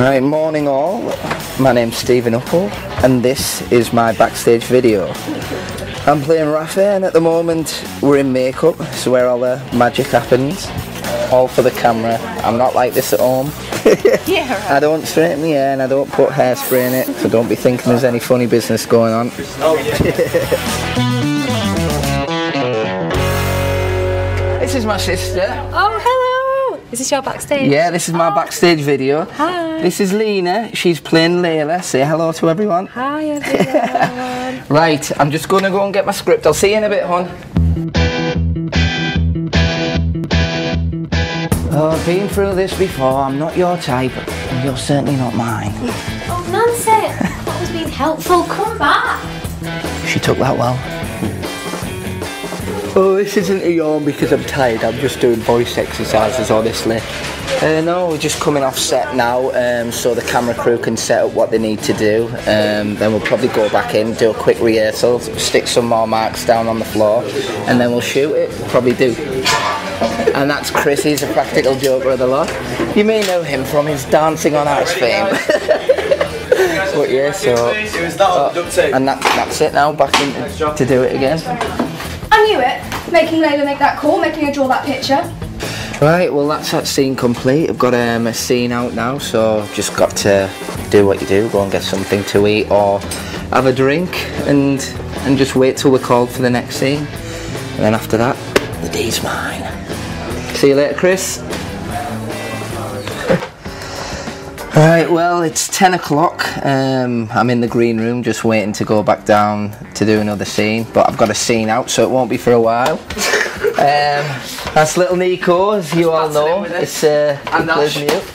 Right, morning all. My name's Stephen Uppal and this is my backstage video. I'm playing Rafa and at the moment we're in makeup, so where all the magic happens. All for the camera. I'm not like this at home. Yeah, right. I don't straighten my hair and I don't put hairspray in it, so don't be thinking there's any funny business going on. This is my sister. Oh, hello! Is this your backstage? Yeah, this is my backstage video. Hi. This is Lena. She's playing Layla. Say hello to everyone. Hi, everyone. Right, I'm just going to go and get my script. I'll see you in a bit, hon. Oh, I've been through this before. I'm not your type, and you're certainly not mine. Oh, Nancy, that was being helpful. Come back. She took that well. Oh, this isn't a yawn because I'm tired. I'm just doing voice exercises, honestly. No, we're just coming off set now, so the camera crew can set up what they need to do. Then we'll probably go back in, do a quick rehearsal, stick some more marks down on the floor, and then we'll shoot it. Probably do. And that's Chris. He's a practical joker of the lot. You may know him from his Dancing on Ice fame. But yeah, so and that's it now. Back in to do it again. I knew it. Making Layla make that call, making her draw that picture. Right, well that's that scene complete. I've got a scene out now, so just got to do what you do, go and get something to eat or have a drink and just wait till we're called for the next scene. And then after that, the day's mine. See you later, Chris. Right, well it's 10 o'clock. I'm in the green room just waiting to go back down to do another scene, but I've got a scene out so it won't be for a while. That's little Nico, as you all know. It's and Nash.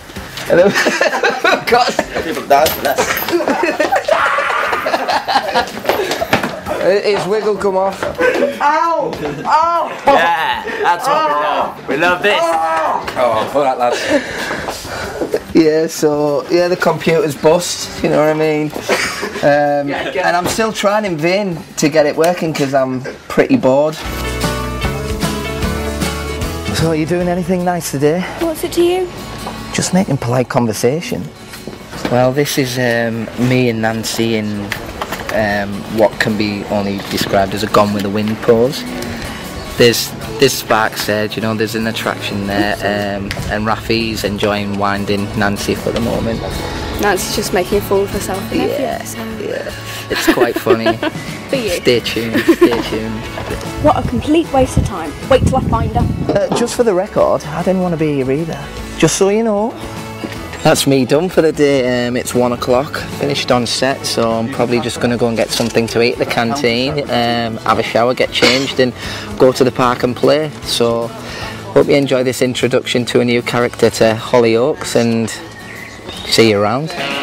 His wiggle come off. Ow! Ow! Yeah, that's what we love. We love this. Oh, all right, lads. Yeah, so yeah, the computer's bust. You know what I mean? And I'm still trying in vain to get it working because I'm pretty bored. So, are you doing anything nice today? What's it to you? Just making polite conversation. Well, this is me and Nancy in what can be only described as a Gone with the Wind pose. There's Sparks there, you know, there's an attraction there, and Rafi's enjoying winding Nancy for the moment. Nancy's just making a fool of herself. Yeah, it's quite funny. For you. Stay tuned, stay tuned. What a complete waste of time. Wait till I find her. Just for the record, I didn't want to be here either. Just so you know. That's me done for the day. It's 1 o'clock, finished on set, so I'm probably just going to go and get something to eat at the canteen, have a shower, get changed and go to the park and play. So hope you enjoy this introduction to a new character to Hollyoaks and see you around.